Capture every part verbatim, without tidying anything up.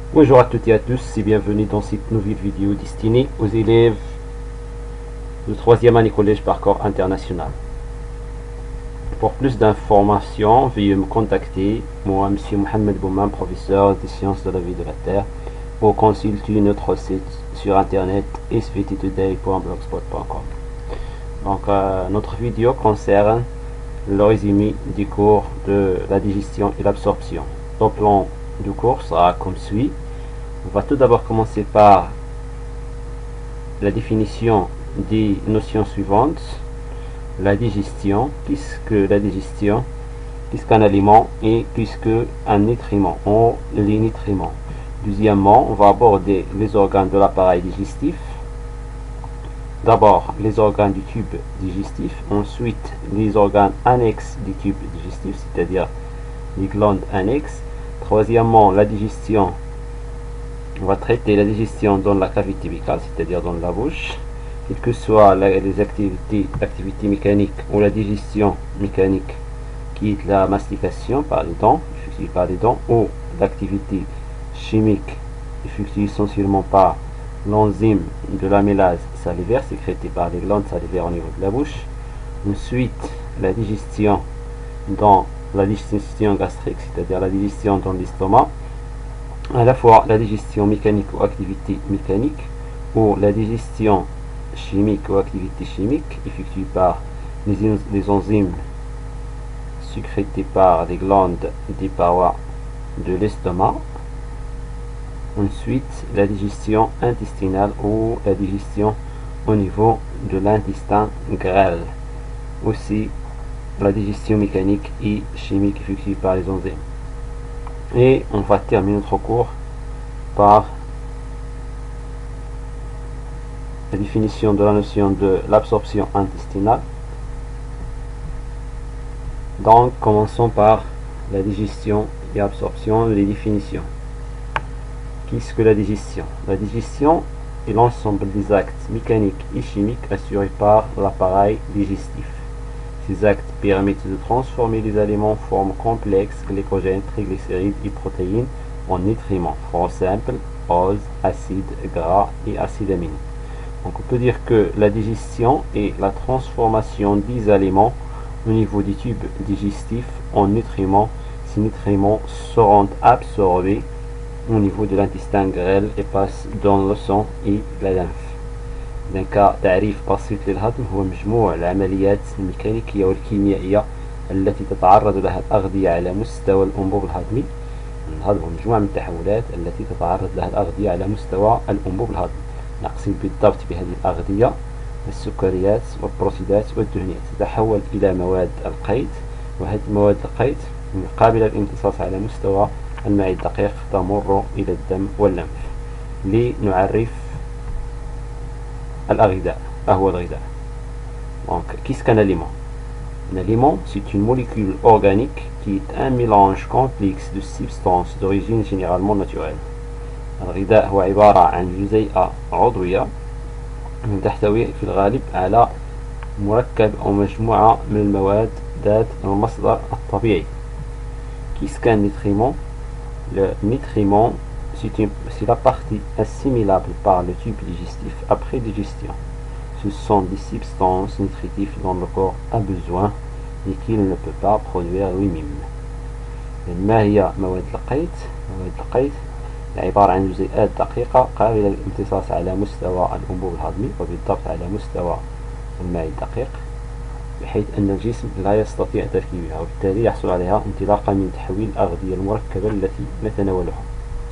Bonjour à toutes et à tous et bienvenue dans cette nouvelle vidéo destinée aux élèves de troisième année collège Parcours International. Pour plus d'informations, veuillez me contacter, moi, M. Mohamed Bouman, professeur des sciences de la vie de la Terre, ou consulter notre site sur internet s v t today point blogspot point com. Donc, euh, notre vidéo concerne le résumé du cours de la digestion et l'absorption. Le plan du cours sera comme suit. On va tout d'abord commencer par la définition des notions suivantes. La digestion, qu'est-ce que la digestion, qu'est-ce qu'un aliment et qu'est-ce qu'un nutriment ou les nutriments. Deuxièmement, on va aborder les organes de l'appareil digestif. D'abord, les organes du tube digestif, ensuite les organes annexes du tube digestif, c'est-à-dire les glandes annexes. Troisièmement, la digestion. On va traiter la digestion dans la cavité buccale, c'est-à-dire dans la bouche, quelles que soient les activités, activités mécaniques ou la digestion mécanique qui est la mastication par les dents, effectuée par les dents, ou l'activité chimique effectuée essentiellement par l'enzyme de l'amylase salivaire sécrétée par les glandes salivaires au niveau de la bouche. Ensuite, la digestion dans la digestion gastrique, c'est-à-dire la digestion dans l'estomac, à la fois la digestion mécanique ou activité mécanique, ou la digestion chimique ou activité chimique effectuée par les, les enzymes sécrétées par les glandes des parois de l'estomac. Ensuite, la digestion intestinale ou la digestion au niveau de l'intestin grêle. Aussi, la digestion mécanique et chimique effectuée par les enzymes. Et on va terminer notre cours par la définition de la notion de l'absorption intestinale. Donc, commençons par la digestion et absorption, les définitions. Qu'est-ce que la digestion? La digestion est l'ensemble des actes mécaniques et chimiques assurés par l'appareil digestif. Ces actes permettent de transformer les aliments en formes complexes, glycogènes, triglycérides et protéines, en nutriments, formes simples, oses, acides, gras et acides aminés. Donc on peut dire que la digestion est la transformation des aliments au niveau du tube digestif en nutriments. Ces nutriments seront absorbés au niveau de l'intestin grêle et passent dans le sang et la lymphe. إذن تعريف بسيط للهضم هو مجموع العمليات الميكانيكية والكيميائية التي تتعرض لها الأغذية على مستوى الأنبوب الهضمي. الهضم هو مجموعة من التحولات التي تتعرض لها الأغذية على مستوى الأنبوب الهضمي. نقصد بالضبط بهذه الأغذية السكريات والبروتيدات والدهنيات تتحول إلى مواد القيد، وهذه مواد القيد قابلة للامتصاص على مستوى الماء الدقيق تمر إلى الدم واللمف. لنعرف الغذاء. أهو الغذاء. Donc, qu'est-ce qu'un aliment? Un aliment, c'est une molécule organique qui est un mélange complexe de substances d'origine généralement naturelle. الغذاء هو عبارة عن جزيئة عضوية تحتوي في الغالب على مركب أو مجموعة من المواد ذات المصدر الطبيعي. Qu'est-ce qu'un nutriment? Le nutriment, c'est la partie assimilable par le tube digestif après digestion. Ce sont des substances nutritives dont le corps a besoin et qu'il ne peut pas produire lui-même. ما هي مواد القيد؟ مواد القيد عبارة عن جزيئات دقيقة قابلة للامتصاص على مستوى الأنبوب الهضمي وبالضبط على مستوى الماء الدقيق، بحيث أن الجسم لا يستطيع تركيبها وبالتالي يحصل عليها انطلاقا من تحويل الأغذية المركبة التي نتناولها.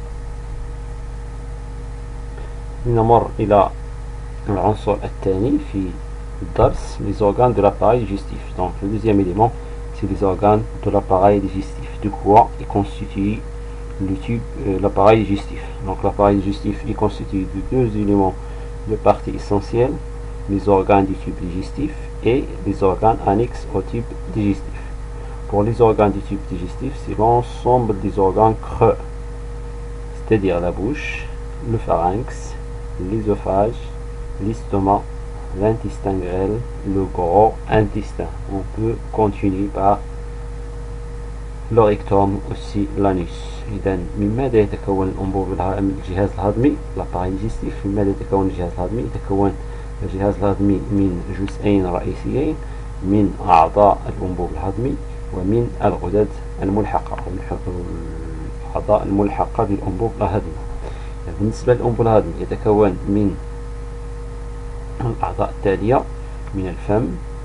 نمر إلى العنصر الثاني في الدرس les organes de l'appareil digestif. Donc le deuxième élément c'est les organes de l'appareil digestif. De quoi est constitué le tube, euh, l'appareil digestif? Donc l'appareil digestif est constitué de deux éléments de parties essentielles, les organes du tube digestif et les organes annexes au tube digestif. Pour les organes du tube digestif, c'est l'ensemble des organes creux, c'est-à-dire la bouche, le pharynx, l'œsophage, l'estomac, l'intestin grêle, le gros intestin. On peut continuer par le rectum, aussi l'anus. إذا من ماذا يتكون الأنبوب الجهاز الهضمي؟ l'appareil digestif. من ماذا يتكون الجهاز الهضمي؟ يتكون الجهاز الهضمي من جزئين رئيسيين، من أعضاء الأنبوب الهضمي ومن الغدد الملحقة الأعضاء الملحقة بالأنبوب الهضمي. بالنسبة للأنبوب الهضمي يتكون من الأعضاء التالية: من الفم،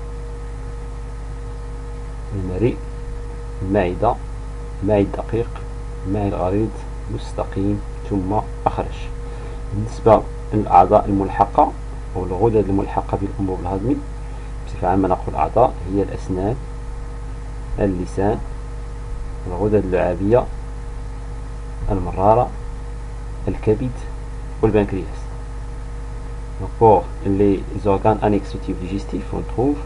المريء، المعدة، الماء الدقيق، الماء الغليظ، مستقيم، ثم أخرج. بالنسبة للأعضاء الملحقة أو الغدد الملحقة بالأنبوب الهضمي بصفة عامة نقول أعضاء هي الأسنان، اللسان، الغدد اللعابية، المرارة، الكبد والبنكرياس. Pour les organes annexatifs digestifs, on trouve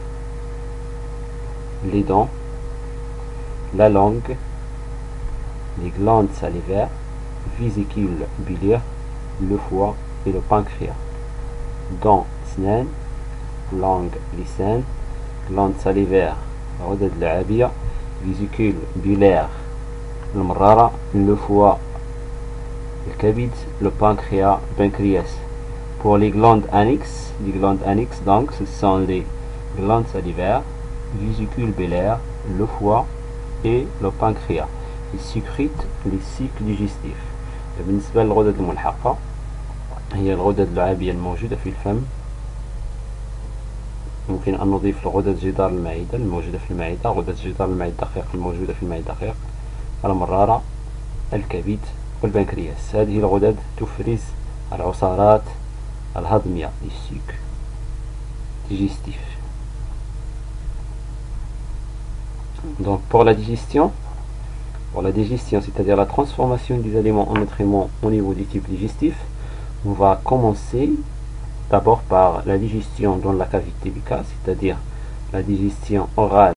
les dents, la langue, les glandes salivaires, vésicule biliaire, le foie et le pancréas. Dents, سنان, langue, لسان, glandes salivaires, غدد اللعابية, vésicule biliaire, المرارة, le foie, le كبد, le pancréas, pancréas. Pour les glandes annexes, les glandes annexes donc ce sont les glandes salivaires, vésicule biliaire, le foie et le pancréas. Ils sécrètent les cycles digestifs. بالنسبة للغدد الملحقة هي الغدد اللعابية الموجودة في الفم. ممكن أن نضيف لغدد جدار المعدة الموجودة في المعدة، غدد جدار المعدة الدقيق الموجودة في المعدة الدقيق، المرارة، الكبد والبنكرياس. هذه الغدد تفرز العصارات الهضمية les sucs digestifs. Donc pour la digestion, pour la digestion, c'est-à-dire la transformation des aliments en nutriments au niveau du type digestif, on va commencer d'abord par la digestion dans la cavité buccale, c'est-à-dire la digestion orale